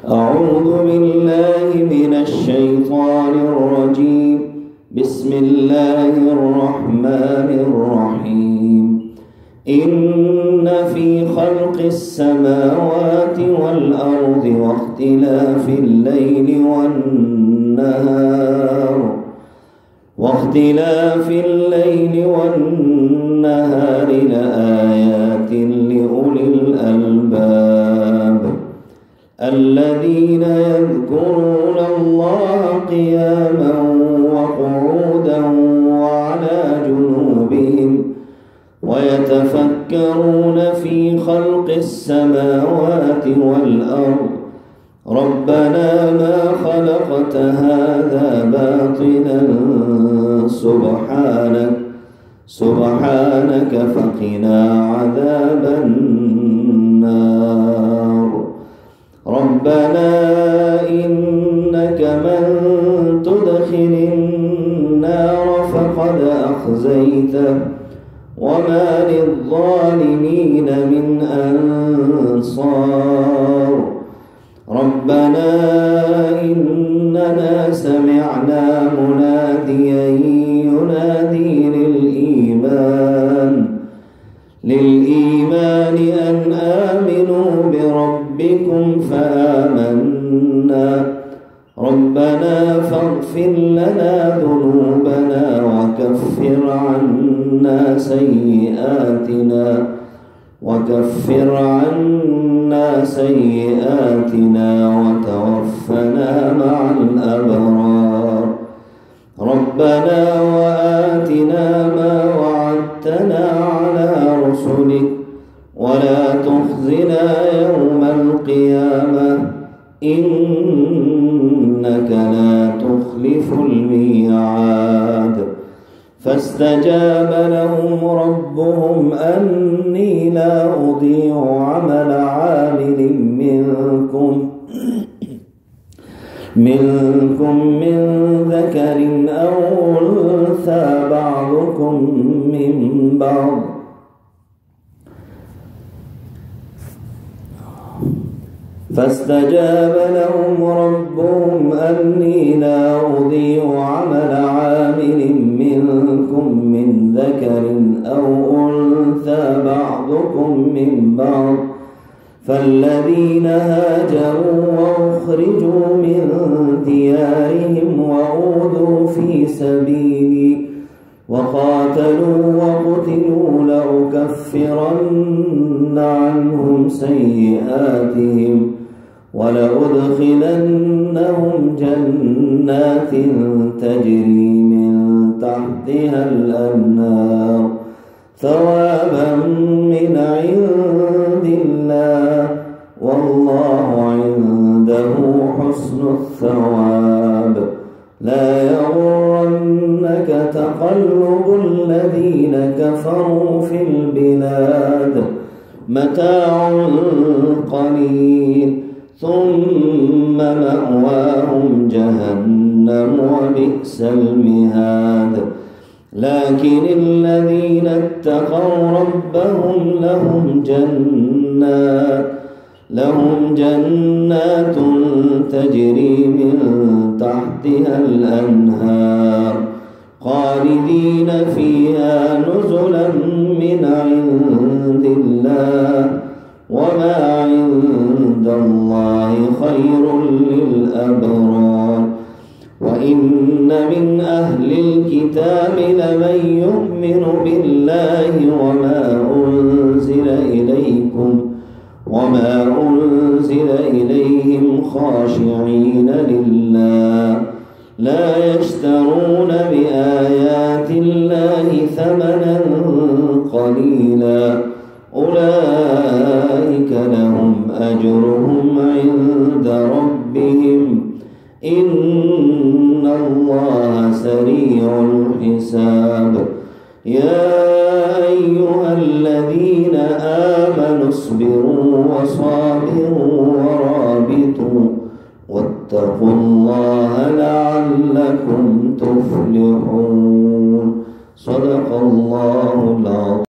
أعوذ بالله من الشيطان الرجيم. بسم الله الرحمن الرحيم. إن في خلق السماوات والأرض واختلاف الليل والنهار لآيات لأولي الألباب الذين يذكرون الله قياما وقعودا وعلى جنوبهم ويتفكرون في خلق السماوات والأرض ربنا ما خلقت هذا باطلا سبحانك فقنا عذاب النار. ربنا إنك من تدخل النار فقد أخزيته وما للظالمين من أنصار. ربنا إننا سمعنا مناديا ينادي للإيمان أن آمنوا بربكم فآمنا. ربنا فاغفر لنا ذنوبنا وكفر عنا سيئاتنا وتوفنا مع الأبرار. ربنا وآتنا ما وعدتنا على رسلك ولا تخزنا يوم القيامة إنك لا تخلف الميعاد. فاستجاب لهم ربهم أني لا أضيع عمل عامل منكم من ذكر أو أنثى بعضكم من بعض فاستجاب لهم ربهم أني لا أضيع عمل عامل منكم من ذكر أو أنثى بعضكم من بعض فالذين هاجروا وأخرجوا من ديارهم وأوذوا في سبيلي وقاتلوا وقتلوا لأكفرن عنهم سيئاتهم ولأدخلنهم جنات تجري من تحتها الأنهار ثوابا من عند الله والله عنده حسن الثواب. لا يغرنك تقلب الذين كفروا في البلاد متاع قليل ثم مأواهم جهنم وبئس المهاد. لكن الذين اتقوا ربهم لهم جنات تجري من تحتها الأنهار خالدين فيها نزلا من عند الله وما عند الله خير للأبرار. وإن من أهل الكتاب لمن يؤمن بالله وما أنزل إليهم خاشعين لله لا يشترون بآيات الله ثمنا قليلا أولئك لهم أجرهم عند ربهم إن الله سريع الحساب. يا أيها الذين آمنوا اصبروا وصابروا ورابطوا واتقوا الله لعلكم تفلحون. صدق الله العظيم.